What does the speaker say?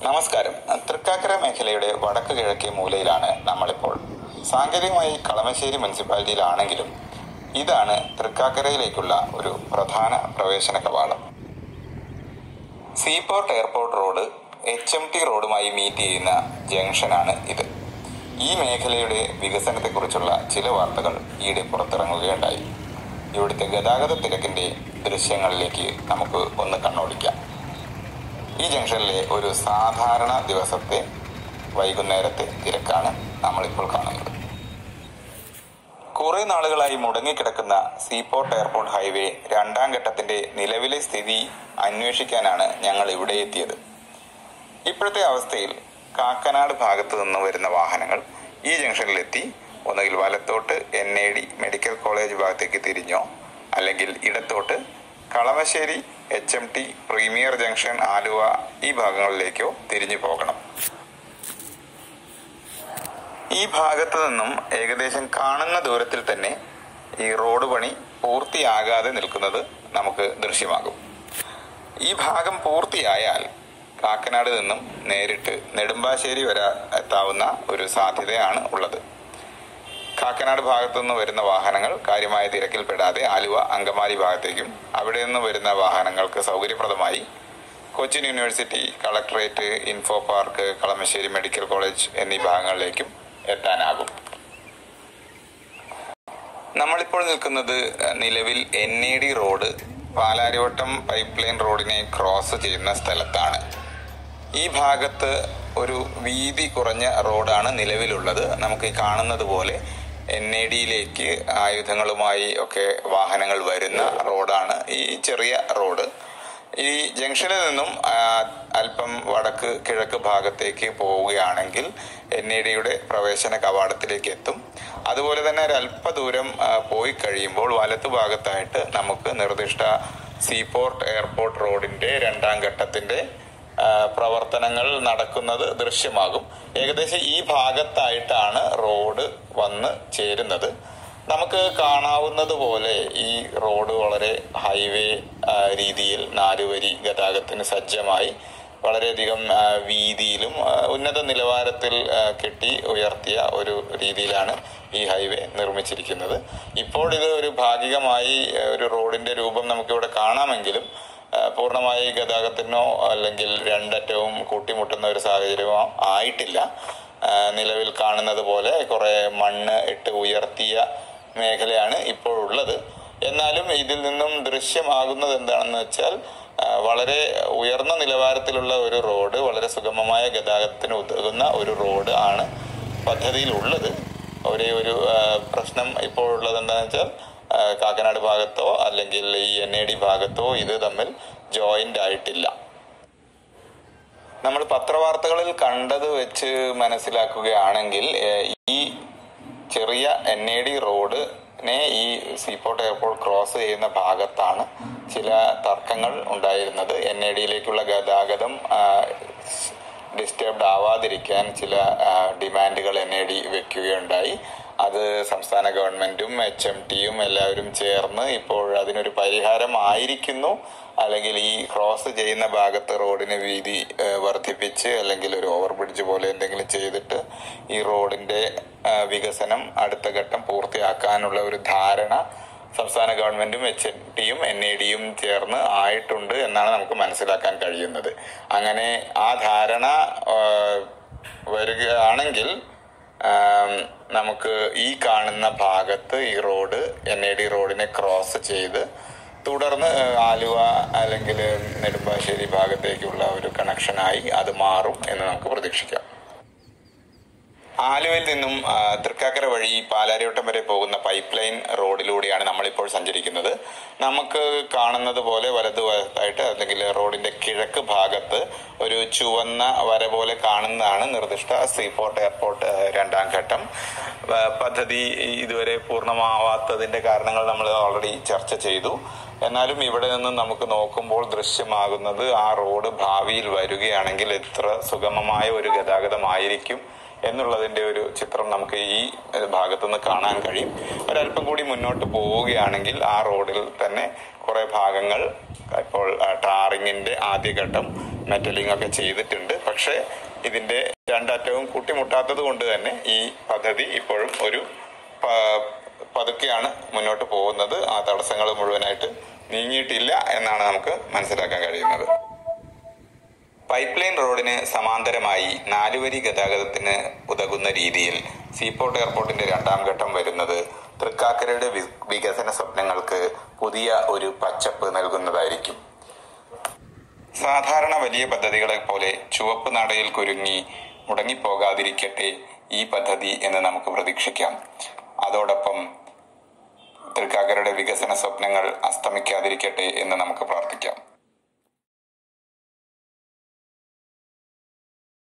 നമസ്കാരം. തൃക്കാക്കര മേഖലയുടെ വടക്ക് കിഴക്കേ മൂലയിലാണ് നമ്മളിപ്പോൾ. സാങ്കേതികമായി കളമശ്ശേരി മുനിസിപ്പാലിറ്റിയിലാണെങ്കിലും ഇതാണ് തൃക്കാക്കരയിലേക്കുള്ള ഒരു പ്രധാന പ്രവേശന കവാടം. സീപോർട്ട്-എയർപോർട്ട് റോഡ് HMT റോഡുമായി മീറ്റ് ചെയ്യുന്ന ജംഗ്ഷനാണ് ഇത്. ഈ മേഖലയുടെ വികസനത്തെക്കുറിച്ചുള്ള ചില വാർത്തകൾ ഈയിടെ പുറത്തിറങ്ങുകയുണ്ടായി. ഇവിടുത്തെ ഗതാഗത തിരക്കിന്റെ ദൃശ്യങ്ങളിലേക്ക് നമുക്ക് ഒന്ന് കണ്ണോടിക്കാം. ഈ ജംഗ്ഷനിലെ ഒരു സാധാരണ ദിവസത്തെ വൈകുന്നേരത്തെ തിരക്കാണ് നമ്മളിപ്പോൾ കാണുന്നത്. കുറെ നാളുകളായി മുടങ്ങിക്കിടക്കുന്ന സീപോർട്ട് എയർപോർട്ട് ഹൈവേ രണ്ടാം ഘട്ടത്തിന്റെ നിലവിലെ സ്ഥിതി അന്വേഷിക്കാനാണ് ഞങ്ങൾ ഇവിടെ എത്തിയത്. ഇപ്പോഴത്തെ അവസ്ഥയിൽ കാക്കനാട് ഭാഗത്തു നിന്ന് വരുന്ന വാഹനങ്ങൾ ഈ ജംഗ്ഷനിലെത്തി ഒന്നുകിൽ വലത്തോട്ട് NAD മെഡിക്കൽ കോളേജ് ഭാഗത്തേക്ക് തിരിഞ്ഞോ അല്ലെങ്കിൽ ഇടത്തോട്ട് Kalamassery HMT premier junction Aluva ഈ ഭാഗങ്ങളിലേക്കോ തിരിഞ്ഞു പോകണം. ഈ ഭാഗത്തു നിന്നും ഏകദേശം കാണുന്ന ദൂരത്തിൽ തന്നെ ഈ റോഡ് പണി പൂർത്തിയാകാതെ നിൽക്കുന്നത് നമുക്ക് ദൃശ്യമാകും. ഈ ഭാഗം പൂർത്തിയായാൽ കാക്കനാട് നിന്നും നേരിട്ട് നെടുമ്പാശ്ശേരി വരെ എത്താവുന്ന ഒരു സാധ്യതയാണ് ഉള്ളത്. കാക്കനാട് ഭാഗത്തു നിന്ന് വരുന്ന വാഹനങ്ങൾ കാര്യമായ തിരക്കിൽപ്പെടാതെ ആലുവ അങ്കമാലി ഭാഗത്തേക്കും അവിടെ നിന്ന് വരുന്ന വാഹനങ്ങൾക്ക് സൗകര്യപ്രദമായി Cochin university, collectorate, info park, Kalamassery medical college എന്നീ ഭാഗങ്ങളിലേക്കും എത്താനാകും. നമ്മളിപ്പോൾ നിൽക്കുന്നത് നിലവിൽ NAD road Palarivattam pipeline റോഡിനെ ക്രോസ് ചെയ്യുന്ന സ്ഥലത്താണ്. ഈ ഭാഗത്ത് ഒരു വീതി കുറഞ്ഞ റോഡാണ് നിലവിലുള്ളത്. നമുക്ക് ഈ കാണുന്നത് പോലെ NADയിലേക്ക് ആയുധങ്ങളുമായി ഒക്കെ വാഹനങ്ങൾ വരുന്ന റോഡാണ് ഈ ചെറിയ റോഡ്. ഈ ജംഗ്ഷനിൽ നിന്നും അല്പം വടക്ക് കിഴക്ക് ഭാഗത്തേക്ക് പോവുകയാണെങ്കിൽ NADയുടെ പ്രവേശന കവാടത്തിലേക്ക് എത്തും. അതുപോലെ തന്നെ ഒരല്പ ദൂരം പോയി കഴിയുമ്പോൾ വലത്തു ഭാഗത്തായിട്ട് നമുക്ക് നിർദ്ദിഷ്ട സീപോർട്ട് എയർപോർട്ട് റോഡിന്റെ രണ്ടാം ഘട്ടത്തിന്റെ പ്രവർത്തനങ്ങൾ നടക്കുന്നത് ദൃശ്യമാകും. ഏകദേശം ഈ ഭാഗത്തായിട്ടാണ് റോഡ് വന്ന് ചേരുന്നത്. നമുക്ക് കാണാവുന്നത് പോലെ ഈ റോഡ് വളരെ ഹൈവേ രീതിയിൽ 4 വരി ഗതാഗതത്തിന് സജ്ജമായി വളരെയധികം വീതിയിലും ഉന്നത നിലവാരത്തിൽ കെട്ടി ഉയർത്തിയ ഒരു രീതിയിലാണ് ഈ ഹൈവേ നിർമ്മിച്ചിരിക്കുന്നത്. ഇപ്പോൾ ഇത് ഒരു ഭാഗികമായി ഒരു റോഡിന്റെ രൂപം നമുക്കിവിടെ കാണാമെങ്കിലും പൂർണ്ണമായി ഗതാഗതത്തിനോ അല്ലെങ്കിൽ രണ്ടറ്റവും കൂട്ടിമുട്ടുന്ന ഒരു സാഹചര്യമോ ആയിട്ടില്ല. നിലവിൽ കാണുന്നത് പോലെ കുറെ മണ്ണ് ഇട്ട് ഉയർത്തിയ മേഖലയാണ് ഇപ്പോൾ ഉള്ളത്. എന്നാലും ഇതിൽ നിന്നും ദൃശ്യമാകുന്നത് എന്താണെന്ന് വെച്ചാൽ വളരെ ഉയർന്ന നിലവാരത്തിലുള്ള ഒരു റോഡ്, വളരെ സുഗമമായ ഗതാഗതത്തിന് ഉതകുന്ന ഒരു റോഡ് ആണ് പദ്ധതിയിൽ ഉള്ളത്. ഒരേ ഒരു പ്രശ്നം ഇപ്പോൾ ഉള്ളത് എന്താണെന്ന് വെച്ചാൽ കാക്കനാട് ഭാഗത്തോ അല്ലെങ്കിൽ ഈ NAD ഭാഗത്തോ ഇത് തമ്മിൽ ജോയിന്റ് ആയിട്ടില്ല. നമ്മൾ പത്രവാർത്തകളിൽ കണ്ടത് വെച്ച് മനസ്സിലാക്കുകയാണെങ്കിൽ ഈ ചെറിയ NAD റോഡിനെ ഈ സീപോർട്ട് എയർപോർട്ട് ക്രോസ് ചെയ്യുന്ന ഭാഗത്താണ് ചില തർക്കങ്ങൾ ഉണ്ടായിരുന്നത്. NADയിലേക്കുള്ള ഗതാഗതം ഡിസ്റ്റർബ്ഡ് ആവാതിരിക്കാൻ ചില ഡിമാൻഡുകൾ NAD വെക്കുകയുണ്ടായി. അത് സംസ്ഥാന ഗവൺമെന്റും HMTയും എല്ലാവരും ചേർന്ന് ഇപ്പോൾ അതിനൊരു പരിഹാരം ആയിരിക്കുന്നു. അല്ലെങ്കിൽ ഈ ക്രോസ് ചെയ്യുന്ന ഭാഗത്ത് റോഡിന് വീതി വർദ്ധിപ്പിച്ച് അല്ലെങ്കിൽ ഒരു ഓവർ ബ്രിഡ്ജ് പോലെ എന്തെങ്കിലും ചെയ്തിട്ട് ഈ റോഡിന്റെ വികസനം അടുത്ത ഘട്ടം പൂർത്തിയാക്കാനുള്ള ഒരു ധാരണ സംസ്ഥാന ഗവൺമെന്റും HMTയും NADയും ചേർന്ന് ആയിട്ടുണ്ട് എന്നാണ് നമുക്ക് മനസ്സിലാക്കാൻ കഴിയുന്നത്. അങ്ങനെ ആ ധാരണ വരികയാണെങ്കിൽ നമുക്ക് ഈ കാണുന്ന ഭാഗത്ത് ഈ റോഡ് NAD റോഡിനെ ക്രോസ് ചെയ്ത് തുടർന്ന് ആലുവ അല്ലെങ്കിൽ നെടുമ്പാശ്ശേരി ഭാഗത്തേക്കുള്ള ഒരു കണക്ഷനായി അത് മാറും എന്ന് നമുക്ക് പ്രതീക്ഷിക്കാം. ആലുവയിൽ നിന്നും തൃക്കാക്കര വഴി പാലാരിവട്ടം വരെ പോകുന്ന പൈപ്പ് ലൈൻ റോഡിലൂടെയാണ് നമ്മളിപ്പോൾ സഞ്ചരിക്കുന്നത്. നമുക്ക് കാണുന്നത് പോലെ വലതുവശത്തായിട്ട് അല്ലെങ്കിൽ റോഡിന്റെ കിഴക്ക് ഭാഗത്ത് ഒരു ചുവന്ന വര പോലെ കാണുന്നതാണ് നിർദ്ദിഷ്ട സീപോർട്ട് എയർപോർട്ട് രണ്ടാം ഘട്ടം പദ്ധതി. ഇതുവരെ പൂർണ്ണമാവാത്തതിന്റെ കാരണങ്ങൾ നമ്മൾ ഓൾറെഡി ചർച്ച ചെയ്തു. എന്നാലും ഇവിടെ നിന്ന് നമുക്ക് നോക്കുമ്പോൾ ദൃശ്യമാകുന്നത് ആ റോഡ് ഭാവിയിൽ വരികയാണെങ്കിൽ എത്ര സുഗമമായ ഒരു ഗതാഗതമായിരിക്കും എന്നുള്ളതിന്റെ ഒരു ചിത്രം നമുക്ക് ഈ ഭാഗത്തുനിന്ന് കാണാൻ കഴിയും. ഒരല്പം കൂടി മുന്നോട്ട് പോവുകയാണെങ്കിൽ ആ റോഡിൽ തന്നെ കുറെ ഭാഗങ്ങൾ ഇപ്പോൾ ടാറിങ്ങിന്റെ ആദ്യഘട്ടം മെറ്റലിംഗ് ഒക്കെ ചെയ്തിട്ടുണ്ട്. പക്ഷേ ഇതിന്റെ രണ്ടറ്റവും കൂട്ടിമുട്ടാത്തത് കൊണ്ട് തന്നെ ഈ പദ്ധതി ഇപ്പോഴും ഒരു പതുക്കെയാണ് മുന്നോട്ട് പോകുന്നത്. ആ തടസ്സങ്ങൾ മുഴുവനായിട്ട് നീങ്ങിയിട്ടില്ല എന്നാണ് നമുക്ക് മനസ്സിലാക്കാൻ കഴിയുന്നത്. പൈപ്പ് ലൈൻ റോഡിന് സമാന്തരമായി 4 വരി ഗതാഗതത്തിന് ഉതകുന്ന രീതിയിൽ സീപോർട്ട് എയർപോർട്ടിന്റെ 2ാം ഘട്ടം വരുന്നത് തൃക്കാക്കരയുടെ വികസന സ്വപ്നങ്ങൾക്ക് പുതിയ ഒരു പച്ചപ്പ് നൽകുന്നതായിരിക്കും. സാധാരണ വലിയ പദ്ധതികളെ പോലെ ചുവപ്പ് നാടയിൽ കുരുങ്ങി മുടങ്ങിപ്പോകാതിരിക്കട്ടെ ഈ പദ്ധതി എന്ന് നമുക്ക് പ്രതീക്ഷിക്കാം. അതോടൊപ്പം തൃക്കാക്കരയുടെ വികസന സ്വപ്നങ്ങൾ അസ്തമിക്കാതിരിക്കട്ടെ എന്ന് നമുക്ക് പ്രാർത്ഥിക്കാം.